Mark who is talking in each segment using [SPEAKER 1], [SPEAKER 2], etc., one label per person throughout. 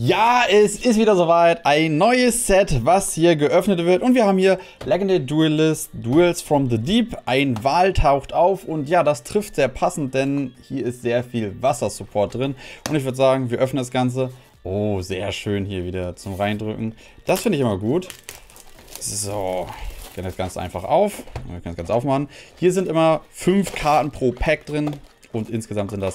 [SPEAKER 1] Ja, es ist wieder soweit. Ein neues Set, was hier geöffnet wird. Und wir haben hier Legendary Duelist, Duels from the Deep. Ein Wal taucht auf. Und ja, das trifft sehr passend, denn hier ist sehr viel Wassersupport drin. Und ich würde sagen, wir öffnen das Ganze. Oh, sehr schön hier wieder zum Reindrücken. Das finde ich immer gut. So, ich gehe das Ganze einfach auf. Wir können das Ganze aufmachen. Hier sind immer 5 Karten pro Pack drin. Und insgesamt sind das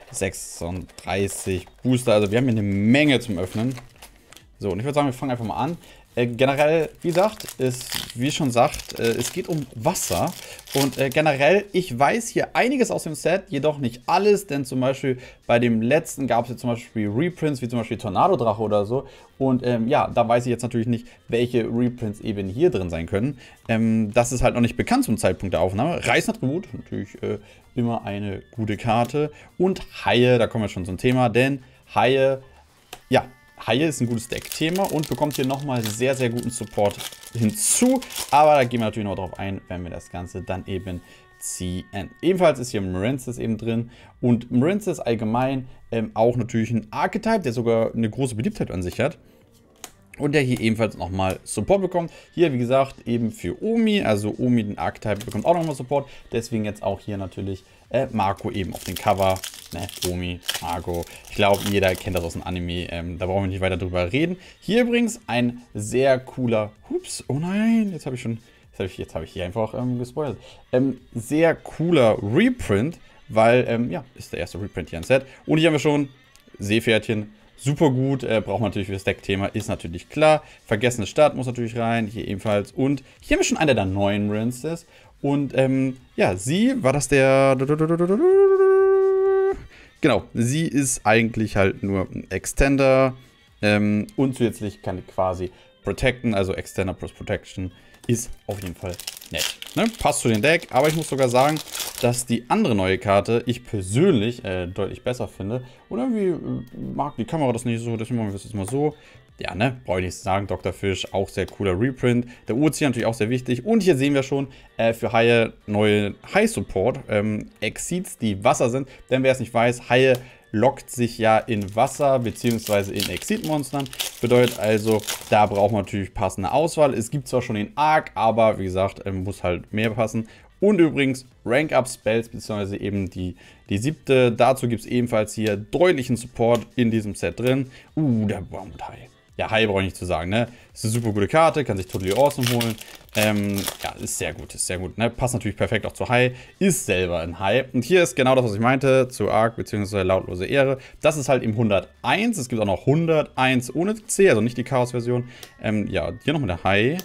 [SPEAKER 1] 36 Booster. Also wir haben hier eine Menge zum Öffnen. So, und ich würde sagen, wir fangen einfach mal an. Generell, wie gesagt, wie schon sagt, es geht um Wasser. Und generell, ich weiß hier einiges aus dem Set, jedoch nicht alles. Denn zum Beispiel bei dem letzten gab es jetzt zum Beispiel Reprints, wie zum Beispiel Tornado-Drache oder so. Und ja, da weiß ich jetzt natürlich nicht, welche Reprints eben hier drin sein können. Das ist halt noch nicht bekannt zum Zeitpunkt der Aufnahme. Reißattribut, natürlich immer eine gute Karte. Und Haie, da kommen wir schon zum Thema, denn Haie, ja, Haie ist ein gutes Deck-Thema und bekommt hier nochmal sehr, sehr guten Support hinzu. Aber da gehen wir natürlich noch drauf ein, wenn wir das Ganze dann eben ziehen. Ebenfalls ist hier Marincess eben drin. Und Marincess allgemein auch natürlich ein Archetype, der sogar eine große Beliebtheit an sich hat. Und der hier ebenfalls nochmal Support bekommt. Hier, wie gesagt, eben für Omi. Also Omi, den Archetype, bekommt auch nochmal Support. Deswegen jetzt auch hier natürlich Marco eben auf dem Cover. Ne, Omi, Marco. Ich glaube, jeder kennt das aus dem Anime. Da brauchen wir nicht weiter drüber reden. Hier übrigens ein sehr cooler... Ups, oh nein, jetzt habe ich schon... Jetzt habe ich hier einfach gespoilert. Sehr cooler Reprint, weil, ja, ist der erste Reprint hier im Set. Und hier haben wir schon Seepferdchen. Super gut, braucht man natürlich für das Deck-Thema, ist natürlich klar. Vergessene Stadt muss natürlich rein, hier ebenfalls. Und hier haben wir schon einer der neuen Rinses. Und ja, sie, war das der... Genau, sie ist eigentlich halt nur ein Extender. Und zusätzlich kann die quasi protecten, also Extender plus Protection ist auf jeden Fall nett. Ne? Passt zu dem Deck, aber ich muss sogar sagen, dass die andere neue Karte ich persönlich deutlich besser finde. Und irgendwie mag die Kamera das nicht so, deswegen machen wir das jetzt mal so. Ja, ne, brauche ich nicht sagen, Dr. Fish, auch sehr cooler Reprint. Der Ozean natürlich auch sehr wichtig. Und hier sehen wir schon für Haie neue High-Support, Exceeds, die Wasser sind. Denn wer es nicht weiß, Haie lockt sich ja in Wasser bzw. in Exceed-Monstern. Bedeutet also, da braucht man natürlich passende Auswahl. Es gibt zwar schon den Arc, aber wie gesagt, muss halt mehr passen. Und übrigens Rank-Up-Spells bzw. eben die 7. Dazu gibt es ebenfalls hier deutlichen Support in diesem Set drin. Der Baumwood-Hai. Ja, Hai brauche ich nicht zu sagen, ne? Ist eine super gute Karte, kann sich Totally Awesome holen. Ja, ist sehr gut, ne? Passt natürlich perfekt auch zu Hai. Ist selber ein Hai. Und hier ist genau das, was ich meinte, zu Arc bzw. Lautlose Ehre. Das ist halt im 101. Es gibt auch noch 101 ohne C, also nicht die Chaos-Version. Ja, hier nochmal der Hai.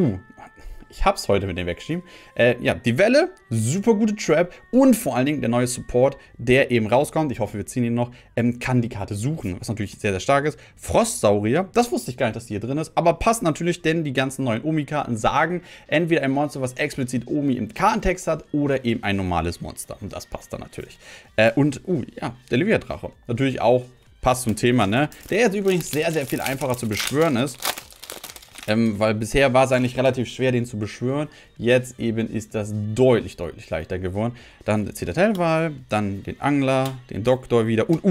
[SPEAKER 1] Ich hab's heute mit dem weggeschrieben. Ja, die Welle, super gute Trap und vor allen Dingen der neue Support, der eben rauskommt. Ich hoffe, wir ziehen ihn noch. Kann die Karte suchen, was natürlich sehr, sehr stark ist. Frostsaurier, das wusste ich gar nicht, dass die hier drin ist, aber passt natürlich, denn die ganzen neuen Omi-Karten sagen, entweder ein Monster, was explizit Omi im Kartentext hat oder eben ein normales Monster. Und das passt dann natürlich. Und, ja, der Livia-Drache. Natürlich auch passt zum Thema, ne? Der jetzt übrigens sehr, sehr viel einfacher zu beschwören ist. Weil bisher war es eigentlich relativ schwer, den zu beschwören. Jetzt eben ist das deutlich, deutlich leichter geworden. Dann der Zitadellwal, dann den Angler, den Doktor wieder und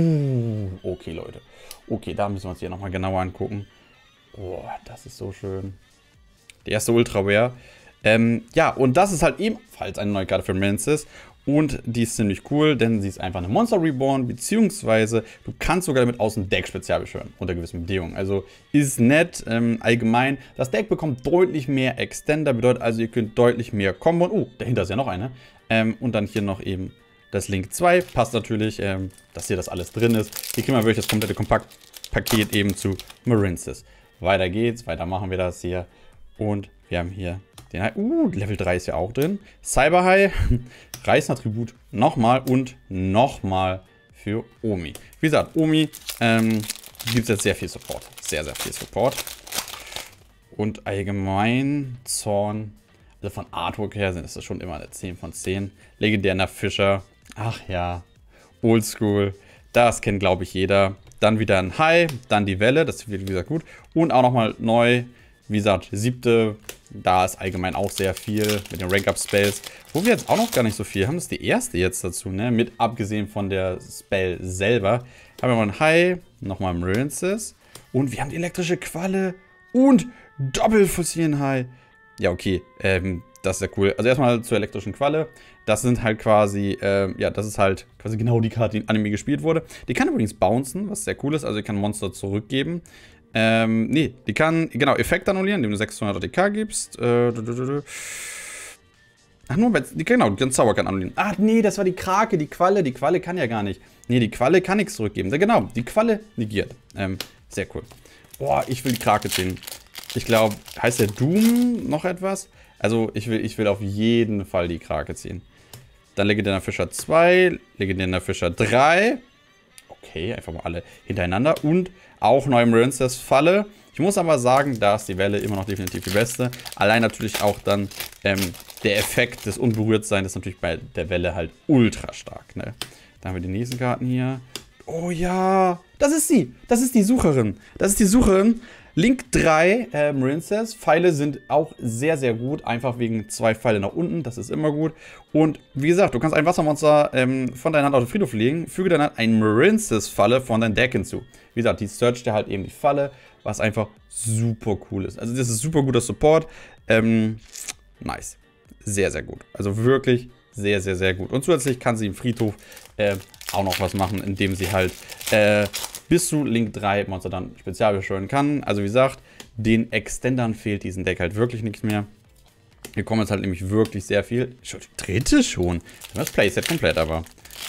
[SPEAKER 1] okay, Leute. Okay, da müssen wir uns hier nochmal genauer angucken. Oh, das ist so schön. Der erste Ultra Rare. Ja, und das ist halt ebenfalls eine neue Karte für Marincess. Und die ist ziemlich cool, denn sie ist einfach eine Monster Reborn, beziehungsweise du kannst sogar damit aus dem Deck spezial beschwören, unter gewissen Bedingungen. Also ist nett, allgemein. Das Deck bekommt deutlich mehr Extender, bedeutet also, ihr könnt deutlich mehr kombon. Dahinter ist ja noch eine. Und dann hier noch eben das Link 2. Passt natürlich, dass hier das alles drin ist. Hier kriegen wir wirklich das komplette Kompaktpaket eben zu Marincess. Weiter geht's, weiter machen wir das hier. Und wir haben hier den Hai. Level 3 ist ja auch drin. Cyberhai, Reißattribut nochmal und nochmal für Omi. Wie gesagt, Omi gibt es jetzt sehr viel Support. Sehr, sehr viel Support. Und allgemein Zorn, also von Artwork her sind das schon immer eine 10 von 10. Legendärer Fischer. Ach ja, Oldschool. Das kennt, glaube ich, jeder. Dann wieder ein Hai, dann die Welle, das wird wie gesagt gut. Und auch nochmal neu, wie gesagt, 7. Da ist allgemein auch sehr viel mit den Rank-Up-Spells. Wo wir jetzt auch noch gar nicht so viel haben, das ist die erste jetzt dazu, ne? Mit abgesehen von der Spell selber. Haben wir mal ein High, nochmal ein Marincess. Und wir haben die elektrische Qualle und Doppelfossilen High. Ja, okay, das ist ja cool. Also erstmal zur elektrischen Qualle. Das sind halt quasi, ja, das ist halt quasi genau die Karte, die in Anime gespielt wurde. Die kann übrigens bouncen, was sehr cool ist. Also die kann Monster zurückgeben. Nee, die kann, genau, Effekt annullieren, indem du 600 ATK gibst. Ach, nur, genau, den Zauber kann annullieren. Ach, nee, das war die Krake, die Qualle kann ja gar nicht. Nee, die Qualle kann nichts zurückgeben. Genau, die Qualle negiert. Sehr cool. Boah, ich will die Krake ziehen. Ich glaube, heißt der Doom noch etwas? Also, ich will auf jeden Fall die Krake ziehen. Dann legendärer Fischer 2, legendärer Fischer 3. Okay, einfach mal alle hintereinander. Und auch neue Marincess Falle. Ich muss aber sagen, da ist die Welle immer noch definitiv die beste. Allein natürlich auch dann der Effekt des Unberührtseins ist natürlich bei der Welle halt ultra stark. Ne? Dann haben wir die nächsten Karten hier. Oh ja, das ist sie. Das ist die Sucherin. Das ist die Sucherin. Link 3, Marincess. Pfeile sind auch sehr, sehr gut. Einfach wegen 2 Pfeile nach unten. Das ist immer gut. Und wie gesagt, du kannst ein Wassermonster von deiner Hand auf den Friedhof legen. Füge dann ein Marincess-Falle von deinem Deck hinzu. Wie gesagt, die searcht dir halt eben die Falle, was einfach super cool ist. Also das ist super guter Support. Nice. Sehr, sehr gut. Also wirklich sehr, sehr, sehr gut. Und zusätzlich kann sie im Friedhof auch noch was machen, indem sie halt bis zu Link 3 Monster dann spezial beschwören kann. Also wie gesagt, den Extendern fehlt diesem Deck halt wirklich nichts mehr. Hier kommen jetzt halt nämlich wirklich sehr viel. Schon die dritte schon. Das Playset komplett aber.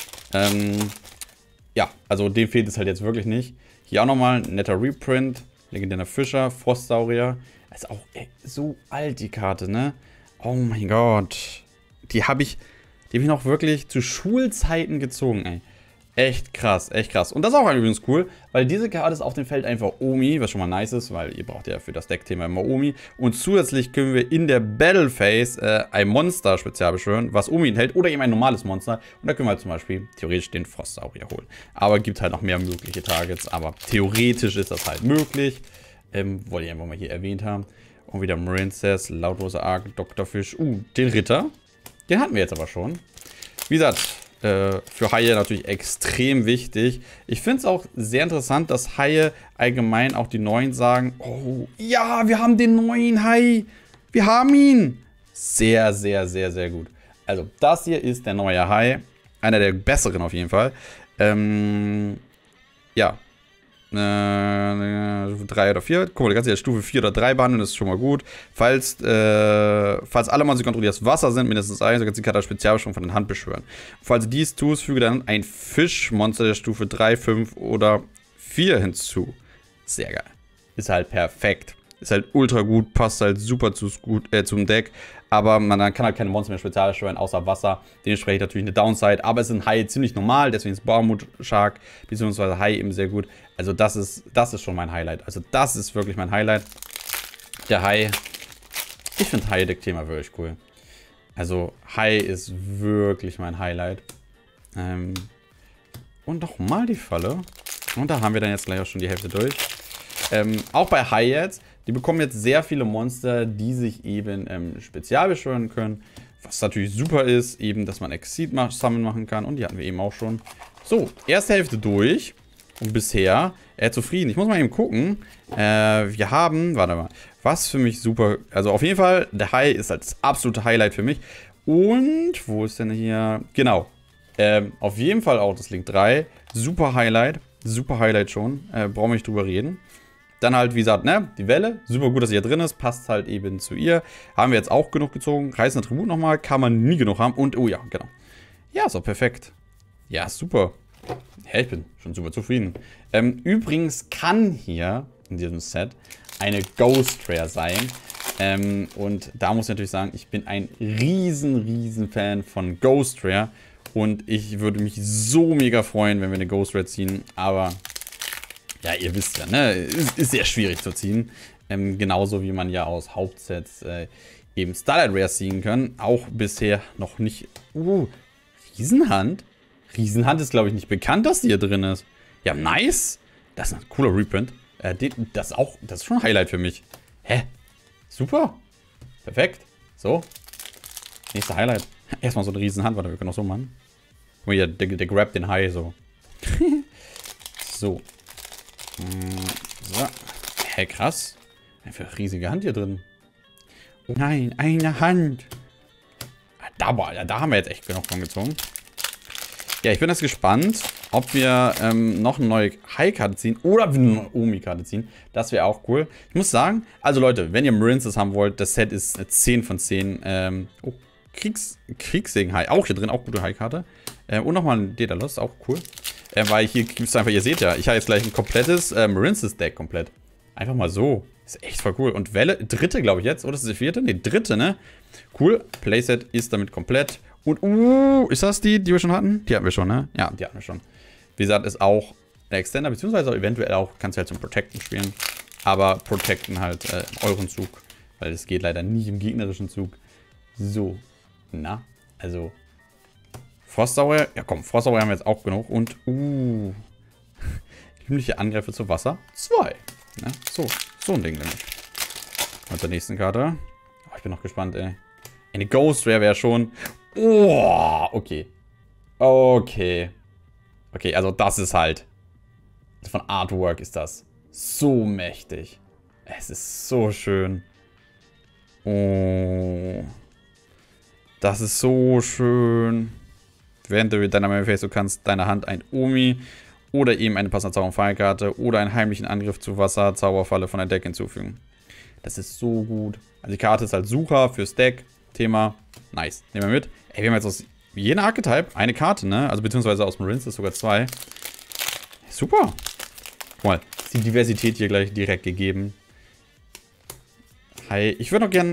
[SPEAKER 1] Ja, also dem fehlt es halt jetzt wirklich nicht. Hier auch nochmal ein netter Reprint. Legendärer Fischer, Frostsaurier. Das ist auch so alt, die Karte, ne? Oh mein Gott. Die habe ich noch wirklich zu Schulzeiten gezogen, ey. Echt krass, echt krass. Und das ist auch übrigens cool, weil diese Karte ist auf dem Feld einfach Omi, was schon mal nice ist, weil ihr braucht ja für das Deckthema immer Omi. Und zusätzlich können wir in der Battle Phase ein Monster spezial beschwören, was Omi enthält, oder eben ein normales Monster. Und da können wir halt zum Beispiel theoretisch den Frostsaurier holen. Aber gibt halt noch mehr mögliche Targets, aber theoretisch ist das halt möglich. Wollte ich einfach mal hier erwähnt haben. Und wieder Marincess, Lautlose Ark, Doktorfisch. Den Ritter. Den hatten wir jetzt aber schon. Wie gesagt, für Haie natürlich extrem wichtig. Ich finde es auch sehr interessant, dass Haie allgemein auch die neuen sagen, oh ja, wir haben den neuen Hai. Wir haben ihn. Sehr, sehr, sehr, sehr gut. Also das hier ist der neue Hai. Einer der besseren auf jeden Fall. Ja. 3 oder 4. Guck mal, du kannst ja Stufe 4 oder 3 behandeln, das ist schon mal gut. Falls alle Monster, die kontrollierst, Wasser sind, mindestens 1, so kannst du die Karte als Spezialbeschwörung von der Hand beschwören. Falls du dies tust, füge dann ein Fischmonster der Stufe 3, 5 oder 4 hinzu. Sehr geil. Ist halt perfekt. Ist halt ultra gut, passt halt super zum Deck. Aber man kann halt keine Monster mehr spezial beschwören, außer Wasser. Dementsprechend natürlich eine Downside. Aber es sind Hai ziemlich normal, deswegen ist Baumut Shark bzw. Hai eben sehr gut. Also das ist schon mein Highlight. Also das ist wirklich mein Highlight. Der Hai. Ich finde Hai-Deck-Thema wirklich cool. Also Hai ist wirklich mein Highlight. Und nochmal die Falle. Und da haben wir dann jetzt gleich auch schon die Hälfte durch. Auch bei Hai jetzt. Die bekommen jetzt sehr viele Monster, die sich eben spezial beschwören können. Was natürlich super ist, eben, dass man Exceed Summon machen kann. Und die hatten wir eben auch schon. So, erste Hälfte durch. Und bisher zufrieden. Ich muss mal eben gucken. Wir haben, warte mal, was für mich super. Also auf jeden Fall, der Hai ist halt das absolute Highlight für mich. Und, wo ist denn hier? Genau. Auf jeden Fall auch das Link 3. Super Highlight. Super Highlight schon. Brauchen wir nicht drüber reden. Dann halt, wie gesagt, ne, die Welle. Super gut, dass sie hier drin ist. Passt halt eben zu ihr. Haben wir jetzt auch genug gezogen. Reißender Tribut nochmal. Kann man nie genug haben. Und, oh ja, genau. Ja, ist auch perfekt. Ja, super. Ja, ich bin schon super zufrieden. Übrigens kann hier in diesem Set eine Ghost Rare sein. Und da muss ich natürlich sagen, ich bin ein riesen Fan von Ghost Rare. Und ich würde mich so mega freuen, wenn wir eine Ghost Rare ziehen. Aber ja, ihr wisst ja, ne? Ist sehr schwierig zu ziehen. Genauso wie man ja aus Hauptsets eben Starlight Rare ziehen kann. Auch bisher noch nicht. Riesenhand? Riesenhand ist, glaube ich, nicht bekannt, dass die hier drin ist. Ja, nice. Das ist ein cooler Reprint. Das ist schon ein Highlight für mich. Hä? Super. Perfekt. So. Nächster Highlight. Erstmal so eine riesen Hand. Warte, wir können auch so machen. Guck mal hier, der grabt den Hai so. So. So. Hä, krass. Einfach riesige Hand hier drin. Oh nein, eine Hand. Da haben wir jetzt echt genug von gezogen. Ja, ich bin jetzt gespannt, ob wir noch eine neue Hai-Karte ziehen oder eine neue Omi-Karte ziehen. Das wäre auch cool. Ich muss sagen, also Leute, wenn ihr Marincess haben wollt, das Set ist eine 10 von 10. Oh, Kriegssegen-Hai. Auch hier drin, auch gute Hai-Karte. Und nochmal ein Daedalus, auch cool. Weil hier gibt es einfach, ihr seht ja, ich habe jetzt gleich ein komplettes Marincess-Deck komplett. Einfach mal so. Ist echt voll cool. Und Welle, dritte glaube ich jetzt, oder ist das die vierte? Ne, dritte, ne? Cool. Playset ist damit komplett. Und, ist das die wir schon hatten? Die hatten wir schon, ne? Ja, die hatten wir schon. Wie gesagt, ist auch ein Extender, beziehungsweise eventuell auch, kannst du halt zum Protecten spielen. Aber Protecten halt in euren Zug. Weil es geht leider nie im gegnerischen Zug. So. Na, also. Frostsauer, ja komm, Frostsauer haben wir jetzt auch genug. Und, Himmlische Angriffe zu Wasser. 2. Ne? So ein Ding nämlich. Und der nächsten Karte. Oh, ich bin noch gespannt, ey. Eine Ghost Rare wäre schon. Oh, okay. Okay. Okay, also das ist halt. Von Artwork ist das so mächtig. Es ist so schön. Oh. Das ist so schön. Während du mit deiner Memory-Face, du kannst deiner Hand ein Omi oder eben eine passende Zauber- und Fallkarte oder einen heimlichen Angriff zu Wasser, Zauberfalle von der Deck hinzufügen. Das ist so gut. Also die Karte ist halt Sucher fürs Deck. Thema. Nice. Nehmen wir mit. Ey, wir haben jetzt aus jedem Archetype eine Karte, ne? Also beziehungsweise aus Marincess sogar 2. Super. Guck mal, ist die Diversität hier gleich direkt gegeben. Hi. Ich würde noch gerne.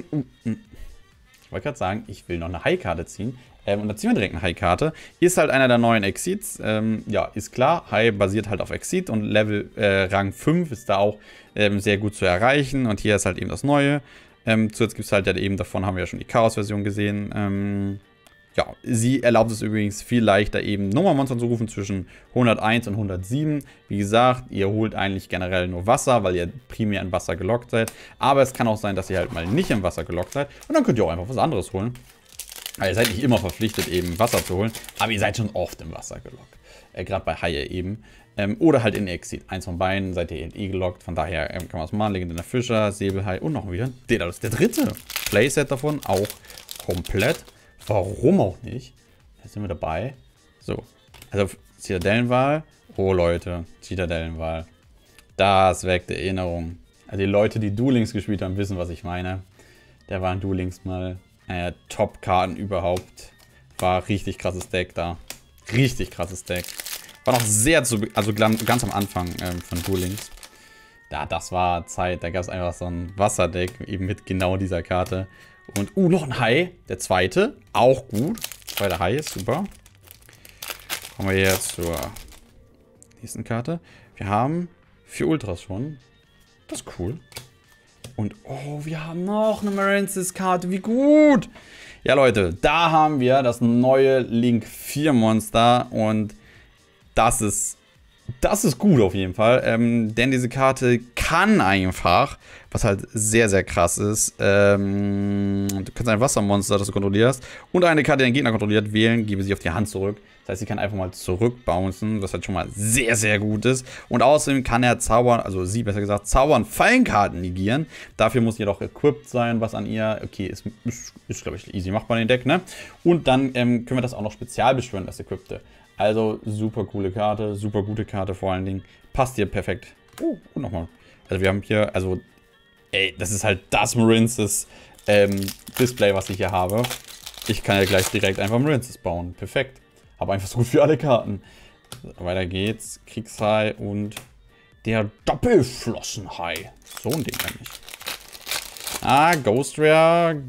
[SPEAKER 1] Ich wollte gerade sagen, ich will noch eine Hai-Karte ziehen. Und da ziehen wir direkt eine Hai-Karte. Ist halt einer der neuen Exceeds. Ja, ist klar. Hai basiert halt auf Exceed und Level Rang 5 ist da auch sehr gut zu erreichen. Und hier ist halt eben das Neue. Zuletzt gibt es halt ja eben, davon haben wir ja schon die Chaos-Version gesehen. Ja, sie erlaubt es übrigens viel leichter eben Nummermonster zu rufen zwischen 101 und 107. Wie gesagt, ihr holt eigentlich generell nur Wasser, weil ihr primär in Wasser gelockt seid. Aber es kann auch sein, dass ihr halt mal nicht im Wasser gelockt seid. Und dann könnt ihr auch einfach was anderes holen. Also ihr seid nicht immer verpflichtet, eben Wasser zu holen, aber ihr seid schon oft im Wasser gelockt. Gerade bei Haie eben. Oder halt in Exit. Eins von beiden seid ihr eh gelockt. Von daher kann man es machen. Legendärer Fischer, Säbelhai und noch wieder Daedalus. Der dritte Playset davon auch komplett. Warum auch nicht? Jetzt sind wir dabei. So. Also Zitadellenwahl. Oh Leute, Zitadellenwahl. Das weckt Erinnerungen. Also die Leute, die Duel Links gespielt haben, wissen, was ich meine. Der war in Duel Links mal Top-Karten überhaupt. War richtig krasses Deck da. Richtig krasses Deck. War noch sehr also ganz am Anfang von Duel Links. Ja, das war Zeit. Da gab es einfach so ein Wasserdeck eben mit genau dieser Karte. Und noch ein Hai. Der zweite. Auch gut. Zweiter Hai ist super. Kommen wir jetzt zur nächsten Karte. Wir haben 4 Ultras schon. Das ist cool. Und oh, wir haben noch eine Marincess-Karte. Wie gut! Ja, Leute, da haben wir das neue Link 4 Monster. Und das ist gut auf jeden Fall. Denn diese Karte kann einfach, was halt sehr, sehr krass ist, du kannst ein Wassermonster, das du kontrollierst, und eine Karte, die den Gegner kontrolliert, wählen, gebe sie auf die Hand zurück. Das heißt, sie kann einfach mal zurückbouncen, was halt schon mal sehr, sehr gut ist. Und außerdem kann er zaubern, also sie besser gesagt, zaubern Fallenkarten negieren. Dafür muss jedoch equipped sein, was an ihr, okay, ist glaube ich, easy machbar in den Deck, ne? Und dann können wir das auch noch spezial beschwören, das Equippte. Also super coole Karte, super gute Karte vor allen Dingen. Passt hier perfekt. Oh, und nochmal. Also wir haben hier, also, ey, das ist halt das Marincess Display, was ich hier habe. Ich kann ja gleich direkt einfach Marincess bauen. Perfekt. Habe einfach so gut für alle Karten. Weiter geht's. Kriegshai und der Doppelflossenhai. So ein Ding nämlich. Ghost Rare.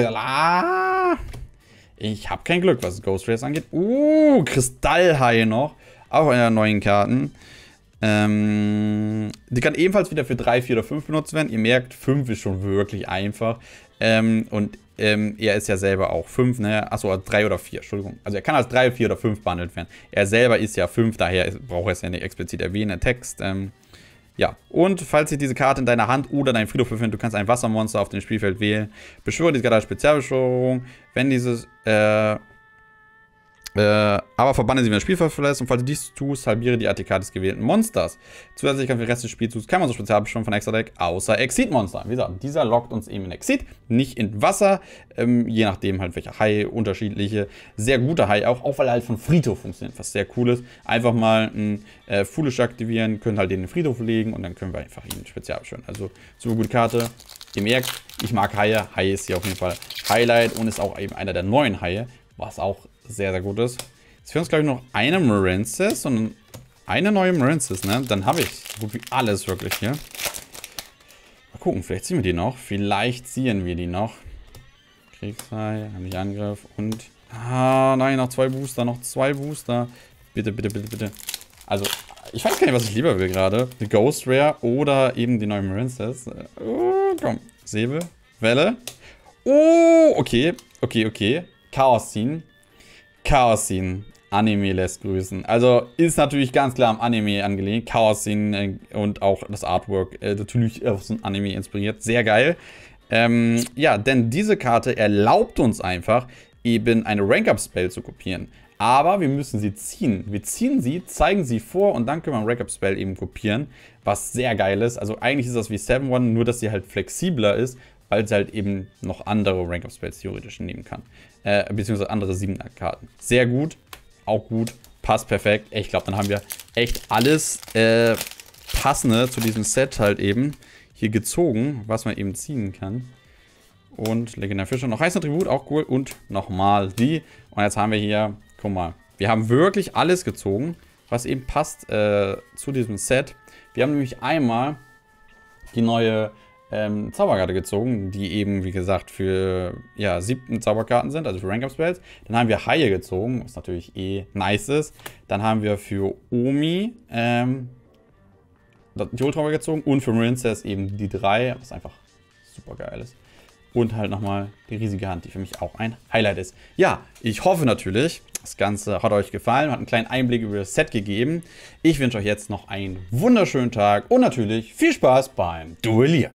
[SPEAKER 1] Ich habe kein Glück, was Ghost Rares angeht. Kristallhai noch. Auch in den neuen Karten. Die kann ebenfalls wieder für 3, 4 oder 5 benutzt werden. Ihr merkt, 5 ist schon wirklich einfach. Er ist ja selber auch 5, ne? Achso, 3 oder 4, Entschuldigung. Also er kann als 3, 4 oder 5 behandelt werden. Er selber ist ja 5, daher braucht er es ja nicht explizit erwähnen, der Text. Ja, und falls sich diese Karte in deiner Hand oder deinem Friedhof befindet, du kannst ein Wassermonster auf dem Spielfeld wählen. Beschwöre diese Karte als Spezialbeschwörung. Wenn dieses, aber verbanne sie, wenn das Spielfeld verlässt. Und falls du dies tust, halbiere die ATK des gewählten Monsters. Zusätzlich kann für den Rest des Spielzugs kein Monster Spezialbeschwörung von Extra Deck, außer Exit-Monster. Wie gesagt, dieser lockt uns eben in Exit, nicht in Wasser. Je nachdem halt welcher Hai, unterschiedliche. Sehr guter Hai auch weil er halt von Friedhof funktioniert, was sehr cool ist. Einfach mal ein Foolish aktivieren, können halt den Friedhof legen und dann können wir einfach ihn Spezialbeschwören. Also super gute Karte. Ihr merkt, ich mag Haie. Hai ist hier auf jeden Fall Highlight und ist auch eben einer der neuen Haie, was auch sehr, sehr gut ist. Jetzt fehlt uns, glaube ich, noch eine Marincess und eine neue Marincess, ne? Dann habe ich so gut wie alles wirklich hier. Mal gucken, vielleicht ziehen wir die noch. Vielleicht ziehen wir die noch. Kriegshai, haben nicht Angriff und... Ah, nein, noch 2 Booster, noch 2 Booster. Bitte, bitte, bitte, bitte. Also, ich weiß gar nicht, was ich lieber will gerade. Die Ghost Rare oder eben die neue Marincess. Komm, Säbel, Welle. Oh, okay, okay, okay. Chaos ziehen. Chaos ziehen. Anime lässt grüßen. Also ist natürlich ganz klar am Anime angelegt. Chaos ziehen und auch das Artwork natürlich auf so ein Anime inspiriert. Sehr geil. Ja, denn diese Karte erlaubt uns einfach, eben eine Rank-Up-Spell zu kopieren. Aber wir müssen sie ziehen. Wir ziehen sie, zeigen sie vor und dann können wir ein Rank-Up-Spell eben kopieren. Was sehr geil ist. Also eigentlich ist das wie 7-1, nur dass sie halt flexibler ist, weil sie halt eben noch andere Rank-Up-Spells theoretisch nehmen kann. Beziehungsweise andere 7er-Karten. Sehr gut, auch gut, passt perfekt. Ich glaube, dann haben wir echt alles Passende zu diesem Set halt eben hier gezogen, was man eben ziehen kann. Und Legendär Fischer, noch heißer Tribut, auch cool. Und nochmal die. Und jetzt haben wir hier, guck mal, wir haben wirklich alles gezogen, was eben passt zu diesem Set. Wir haben nämlich einmal die neue Zauberkarte gezogen, die eben, wie gesagt, für 7. Zauberkarten sind, also für Rank-Up-Spells. Dann haben wir Haie gezogen, was natürlich nice ist. Dann haben wir für Omi die Ultra gezogen und für Marincess eben die 3, was einfach super geil ist. Und halt nochmal die riesige Hand, die für mich auch ein Highlight ist. Ja, ich hoffe natürlich, das Ganze hat euch gefallen, hat einen kleinen Einblick über das Set gegeben. Ich wünsche euch jetzt noch einen wunderschönen Tag und natürlich viel Spaß beim Duellieren.